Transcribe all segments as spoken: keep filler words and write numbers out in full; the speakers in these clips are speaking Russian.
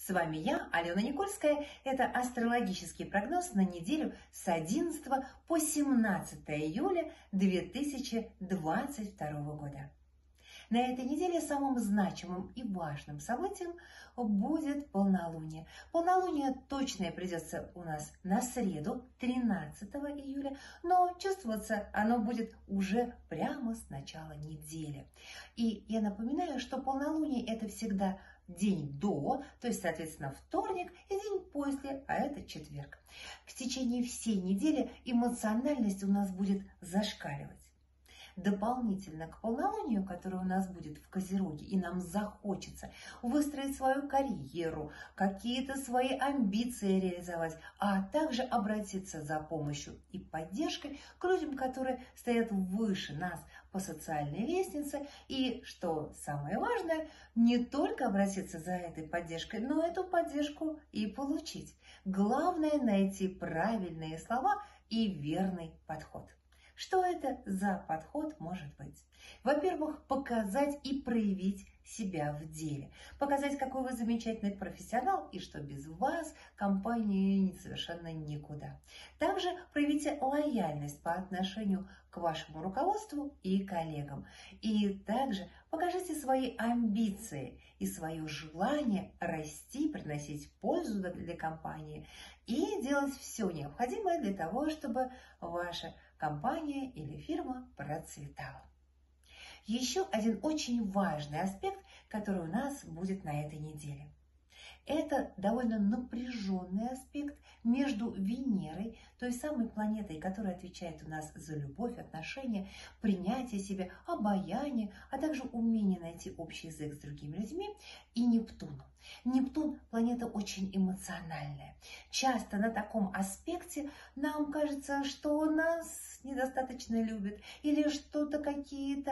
С вами я, Алена Никольская. Это астрологический прогноз на неделю с одиннадцатого по семнадцатое июля две тысячи двадцать второго года. На этой неделе самым значимым и важным событием будет полнолуние. Полнолуние точное придется у нас на среду, тринадцатого июля, но чувствоваться оно будет уже прямо с начала недели. И я напоминаю, что полнолуние это всегда день до, то есть, соответственно, вторник, и день после, а это четверг. В течение всей недели эмоциональность у нас будет зашкаливать. Дополнительно к полнолунию, которое у нас будет в Козероге, и нам захочется выстроить свою карьеру, какие-то свои амбиции реализовать, а также обратиться за помощью и поддержкой к людям, которые стоят выше нас по социальной лестнице. И, что самое важное, не только обратиться за этой поддержкой, но эту поддержку и получить. Главное найти правильные слова и верный подход. Что это за подход может быть? Во-первых, показать и проявить себя в деле. Показать, какой вы замечательный профессионал и что без вас компания совершенно никуда. Также проявите лояльность по отношению к вашему руководству и коллегам. И также покажите свои амбиции и свое желание расти, приносить пользу для компании и делать все необходимое для того, чтобы ваша компания или фирма процветала. Еще один очень важный аспект, который у нас будет на этой неделе. Это довольно напряженный аспект между Венерой, той самой планетой, которая отвечает у нас за любовь, отношения, принятие себя, обаяние, а также умение найти общий язык с другими людьми, и Нептуном. Нептун – планета очень эмоциональная. Часто на таком аспекте нам кажется, что нас недостаточно любят, или что-то какие-то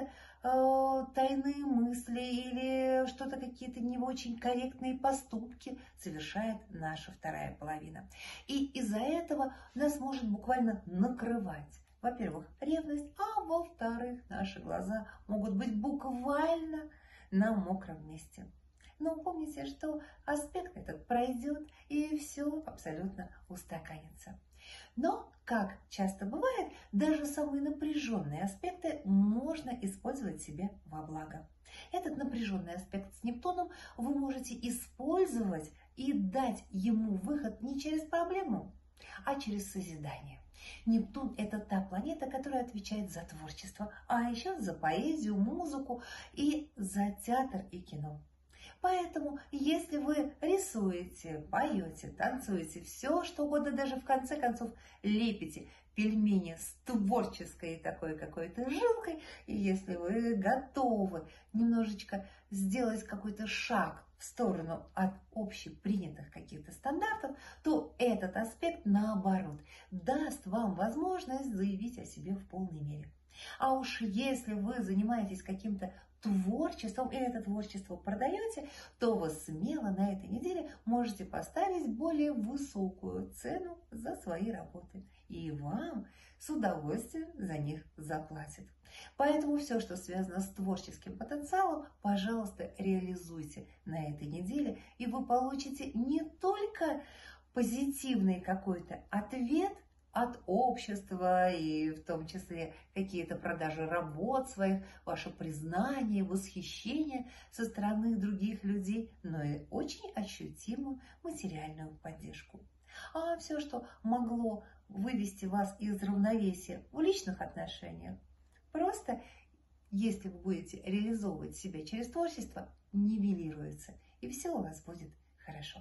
э, тайные мысли, или что-то какие-то не очень корректные поступки совершает наша вторая половина. И из-за этого нас может буквально накрывать. Во-первых, ревность, а во-вторых, наши глаза могут быть буквально на мокром месте. Но помните, что аспект этот пройдет, и все абсолютно устаканится. Но, как часто бывает, даже самые напряженные аспекты можно использовать себе во благо. Этот напряженный аспект с Нептуном вы можете использовать и дать ему выход не через проблему, а через созидание. Нептун – это та планета, которая отвечает за творчество, а еще за поэзию, музыку и за театр и кино. Поэтому, если вы рисуете, поете, танцуете, все что угодно, даже в конце концов лепите пельмени с творческой такой какой-то жилкой, и если вы готовы немножечко сделать какой-то шаг в сторону от общепринятых каких-то стандартов, то этот аспект, наоборот, даст вам возможность заявить о себе в полной мере. А уж если вы занимаетесь каким-то творчеством и это творчество продаете, то вы смело на этой неделе можете поставить более высокую цену за свои работы. И вам с удовольствием за них заплатят. Поэтому все, что связано с творческим потенциалом, пожалуйста, реализуйте на этой неделе, и вы получите не только позитивный какой-то ответ от общества, и в том числе какие-то продажи работ своих, ваше признание, восхищение со стороны других людей, но и очень ощутимую материальную поддержку. А все, что могло вывести вас из равновесия в личных отношениях, просто, если вы будете реализовывать себя через творчество, нивелируется, и все у вас будет хорошо.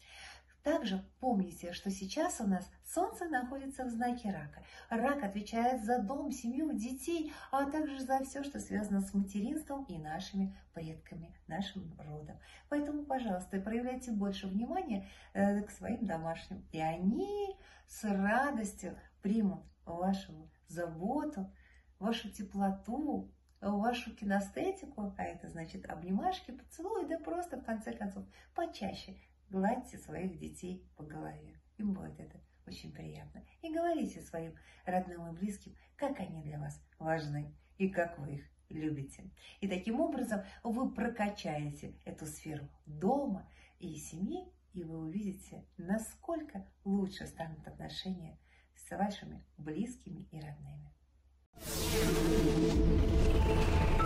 Также помните, что сейчас у нас Солнце находится в знаке Рака. Рак отвечает за дом, семью, детей, а также за все, что связано с материнством и нашими предками, нашим родом. Поэтому, пожалуйста, проявляйте больше внимания к своим домашним, и они с радостью примут вашу заботу, вашу теплоту, вашу кинестетику, а это значит обнимашки, поцелуи, да просто в конце концов почаще гладьте своих детей по голове. Им будет это очень приятно. И говорите своим родным и близким, как они для вас важны и как вы их любите. И таким образом вы прокачаете эту сферу дома и семьи и вы увидите, насколько лучше станут отношения с вашими близкими и родными.